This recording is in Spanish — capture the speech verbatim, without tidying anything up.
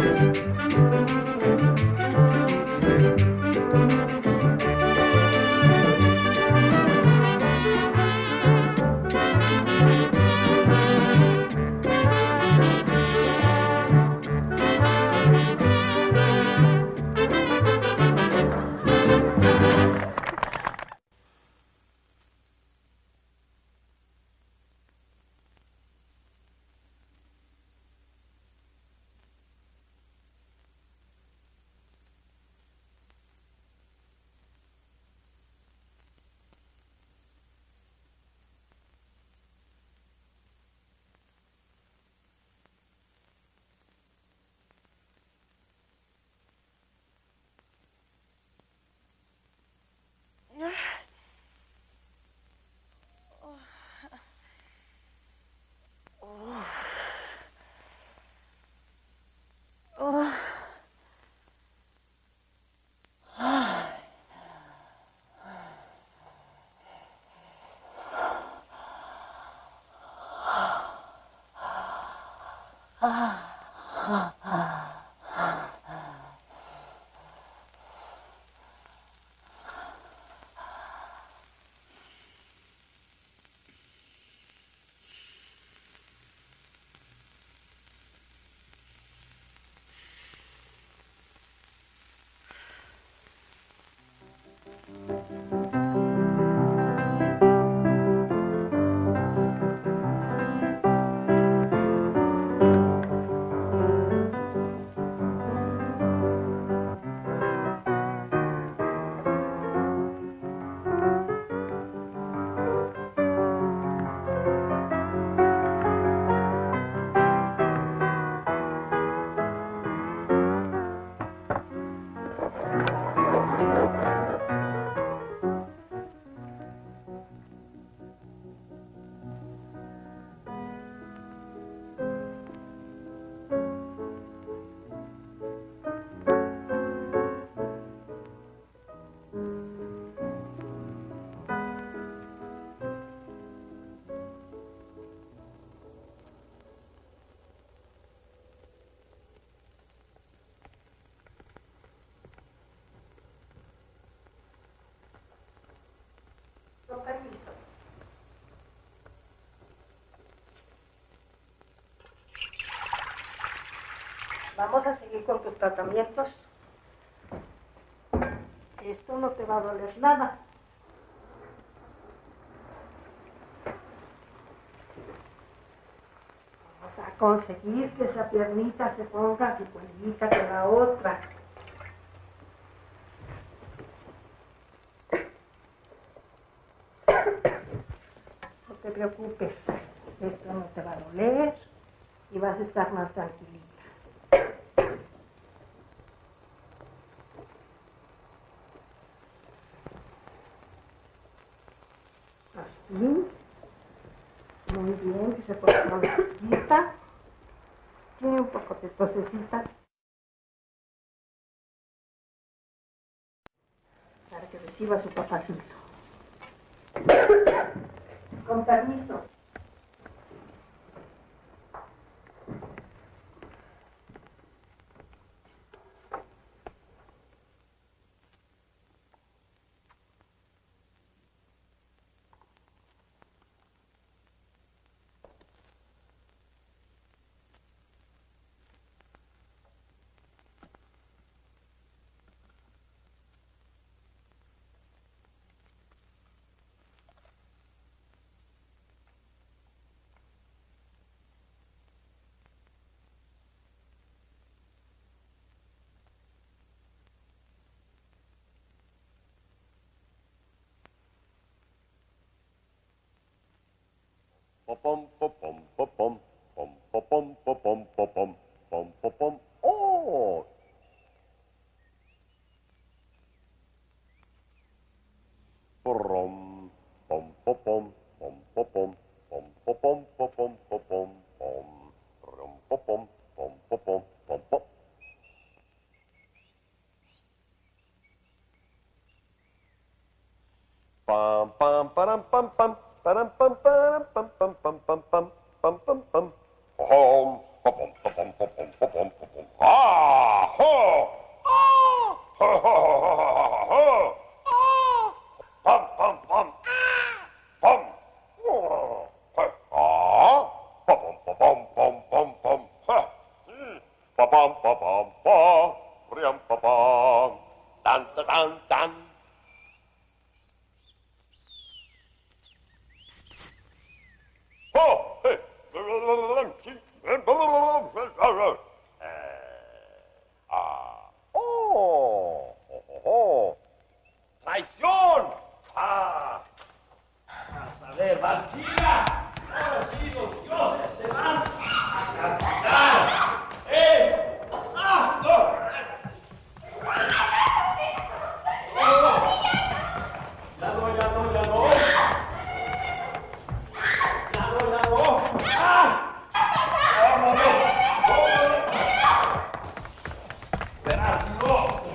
Con permiso. Vamos a seguir con tus tratamientos. Esto no te va a doler nada. Vamos a conseguir que esa piernita se ponga igualita que la otra. No te preocupes, esto no te va a doler y vas a estar más tranquilita. Así. Muy bien, que se ponga una poquita. Tiene un poco de tosecita. Para que reciba su papacito. Con permiso. Pom pom pom pom pom pom pom pom pom pom pom pom pom. Oh. Pom pom pom pom pom pom pom pom pom pom pom pom pom pom pom pom pom pom pom. Pam pam param pam pam param pam param pam pam pam pam pam pam pam pam. Pom pom pom pom pom pom pom. pa pam pa pam pa, riam pa pam, tan tan tan tan. Oh, hey. Ah, oh, oh, oh, oh. ¡Traición! ¡Ah! A saber, Valkyria, ahora sí los dioses te van a castigar. ¡Eh! ¡Ah! ¡No! Ya no, ya no, ya no. Ya no, ya no. ¡Ah! ¡Vámonos! ¡Vámonos! Verás, no.